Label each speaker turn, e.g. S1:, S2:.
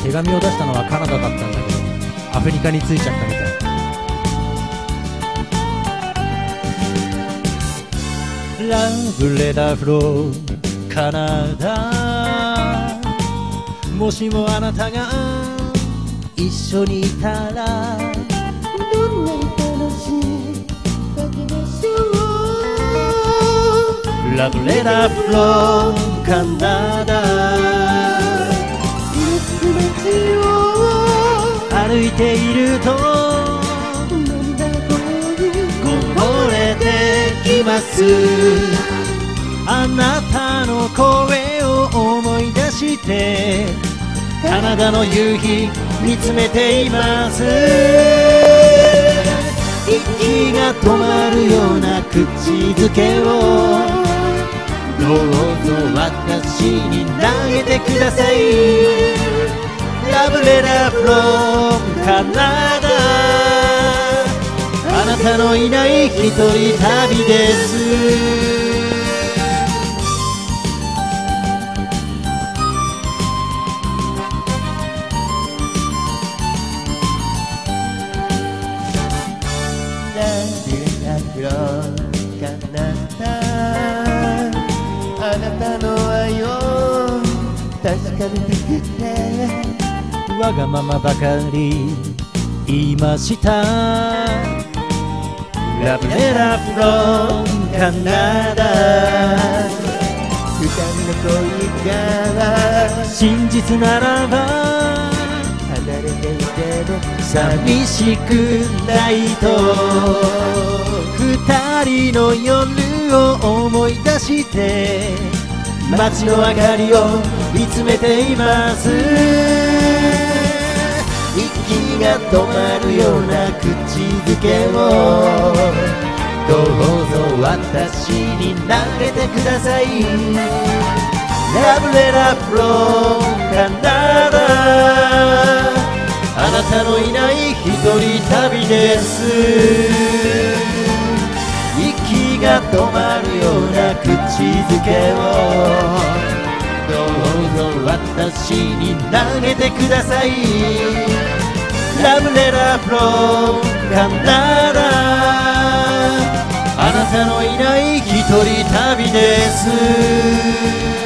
S1: 手紙を出したのはカナダだったんだけど、アフリカに着いちゃったみたい。ラブレターフローカナダ、もしもあなたが一緒にいたらどんなに楽しい時でしょう。ラブレターフローカナダ、歩いているとこぼれてきます。あなたの声を思い出してカナダの夕日見つめています。息が止まるような口づけをどうぞ私に投げてください。ラブレターフローカナダ、あなたのいない一人旅です。ラブレターフローカナダ、あなたの愛を確かめてくれ、わがままばかり言いました。ラブレターフローカナダ、二人の恋が真実ならば離れていても寂しくないと、二人の夜を思い出して街の明かりを見つめています。息が止まるような口づけをどうぞ私に投げてください。ラブレターフローカナダ、あなたのいない一人旅です。息が止まるような口づけをどうぞ私に投げてください。ラブレターフローカナダ、あなたのいない一人旅です。